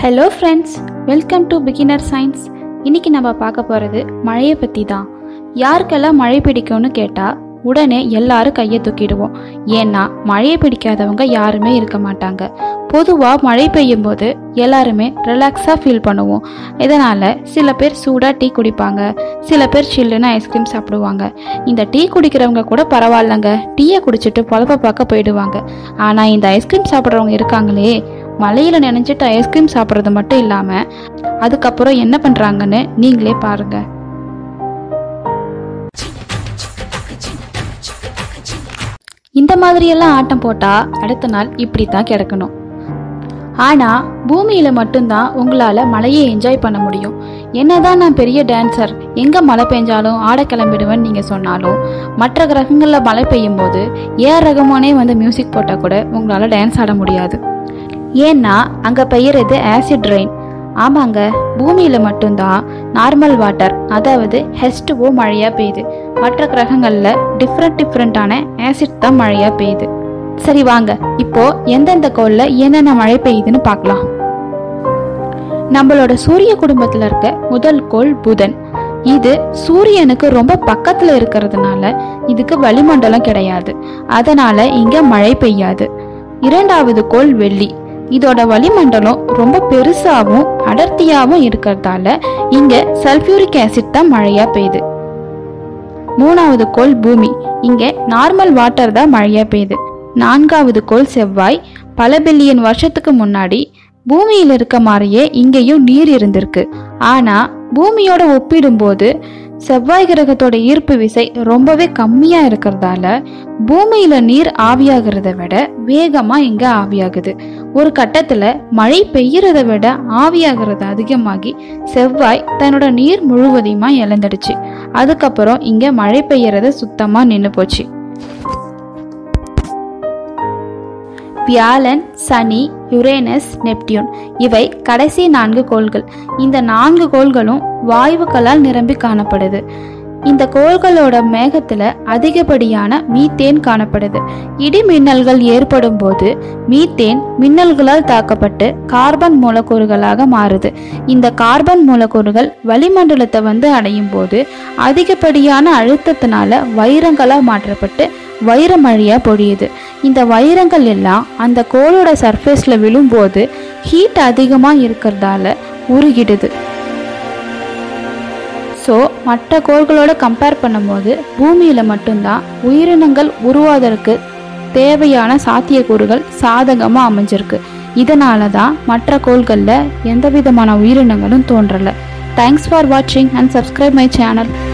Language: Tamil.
Hello friends, welcome to beginner science. இன்னைக்கு நம்ம பார்க்க போகிறது மழையை பற்றி தான். யாருக்கெல்லாம் மழை பிடிக்கும்னு கேட்டால் உடனே எல்லாரும் கையை தூக்கிடுவோம். ஏன்னா மழையை பிடிக்காதவங்க யாருமே இருக்க மாட்டாங்க. பொதுவாக மழை பெய்யும் போது எல்லாருமே ரிலாக்ஸாக ஃபீல் பண்ணுவோம். இதனால் சில பேர் சூடாக டீ குடிப்பாங்க, சில பேர் சில்லுன்னு ஐஸ்கிரீம் சாப்பிடுவாங்க. இந்த டீ குடிக்கிறவங்க கூட பரவாயில்லங்க, டீயை குடிச்சிட்டு பொழப்ப பார்க்க போயிடுவாங்க. ஆனால் இந்த ஐஸ்கிரீம் சாப்பிட்றவங்க இருக்காங்களே, மழையில் நினைச்சிட்டு ஐஸ்கிரீம் சாப்பிட்றது மட்டும் இல்லாமல் அதுக்கப்புறம் என்ன பண்ணுறாங்கன்னு நீங்களே பாருங்க. இந்த மாதிரியெல்லாம் ஆட்டம் போட்டால் அடுத்த நாள் இப்படி தான் கிடக்கணும். ஆனால் பூமியில் மட்டும்தான் உங்களால் மழையை என்ஜாய் பண்ண முடியும். என்னதான் நான் பெரிய டான்சர், எங்கே மழை பெஞ்சாலும் ஆட கிளம்பிடுவேன்னு நீங்கள் சொன்னாலும், மற்ற கிரகங்களில் மழை பெய்யும் போது ஏஆர் ரகுமானே வந்து மியூசிக் போட்டால் கூட உங்களால் டான்ஸ் ஆட முடியாது. ஏன்னா அங்கே பெய்யறது ஆசிட் ரெயின். ஆமாங்க, பூமியில் மட்டும்தான் நார்மல் வாட்டர், அதாவது H2O மழையாக பெய்யுது. மற்ற கிரகங்களில் டிஃப்ரெண்டான ஆசிட் தான் மழையாக பெய்யுது. சரி வாங்க, இப்போ எந்தெந்த கோளில் என்னென்ன மழை பெய்யுதுன்னு பார்க்கலாம். நம்மளோட சூரிய குடும்பத்தில் இருக்க முதல் கோள் புதன். இது சூரியனுக்கு ரொம்ப பக்கத்தில் இருக்கிறதுனால இதுக்கு வளிமண்டலம் கிடையாது, அதனால இங்க மழை பெய்யாது. இரண்டாவது கோள் வெள்ளி. இதோட வளிமண்டலம் ரொம்ப பெருசாகவும் அடர்த்தியாகவும் இருக்கிறதால இங்க சல்பியூரிக் ஆசிட் தான் மழையா பெய்யுது. மூணாவது கோள் பூமி. இங்க நார்மல் வாட்டர் தான் மழையா பெய்யுது. நான்காவது கோள் செவ்வாய். பல பில்லியன் வருஷத்துக்கு முன்னாடி பூமியில் இருக்க மாதிரியே இங்கேயும் நீர் இருந்திருக்கு. ஆனா பூமியோட ஒப்பிடும்போது செவ்வாய் கிரகத்தோட ஈர்ப்பு விசை ரொம்பவே கம்மியா இருக்கிறதால பூமியில நீர் ஆவியாகிறத விட வேகமா இங்க ஆவியாகுது. ஒரு கட்டத்துல மழை பெய்யறத விட ஆவியாகிறது அதிகமாகி செவ்வாய் தன்னோட நீர் முழுவதையுமா இழந்துடுச்சு. அதுக்கப்புறம் இங்க மழை பெய்யறது சுத்தமா நின்று போச்சு. வியாழன், சனி, யுரேனஸ், நெப்டியூன் இவை கடைசி 4 கோள்கள். இந்த 4 கோள்களும் வாயுக்களால் நிரம்பி காணப்படுது. இந்த கோள்களோட மேகத்துல அதிகப்படியான மீத்தேன் காணப்படுது. இடி மின்னல்கள் ஏற்படும் போது மீத்தேன் மின்னல்களால் தாக்கப்பட்டு கார்பன் மூலக்கூறுகளாக மாறுது. இந்த கார்பன் மூலக்கூறுகள் வளிமண்டலத்தை வந்து அடையும் போது அதிகப்படியான அழுத்தத்தினால வைரங்களா மாற்றப்பட்டு வைர மழையா பொழியுது. இந்த வைரங்கள் எல்லாம் அந்த கோளோட சர்ஃபேஸ்ல விழும்போது ஹீட் அதிகமா இருக்கிறதால உருகிடுது. ஸோ மற்ற கோள்களோட கம்பேர் பண்ணும்போது பூமியில மட்டும்தான் உயிரினங்கள் உருவாவதற்கு தேவையான சாத்தியக்கூறுகள் சாதகமா அமைஞ்சிருக்கு. இதனால தான் மற்ற கோள்கள்ல எந்த விதமான உயிரினங்களும் தோன்றல. தேங்க்ஸ் ஃபார் வாட்சிங் அண்ட் சப்ஸ்கிரைப் மை சேனல்.